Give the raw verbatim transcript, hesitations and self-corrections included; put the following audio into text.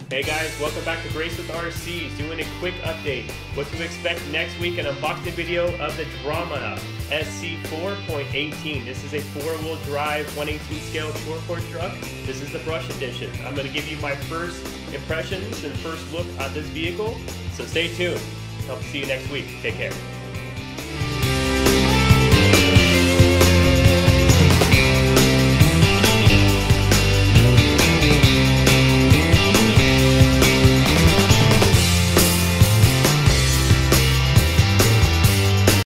Hey guys, welcome back to GracedWithRc. Doing a quick update. What to expect next week, an unboxing video of the Dromida S C four point eighteen. This is a four-wheel drive, one eighteen scale short course truck. This is the brush edition. I'm going to give you my first impressions and first look at this vehicle, so stay tuned. Hope to see you next week. Take care.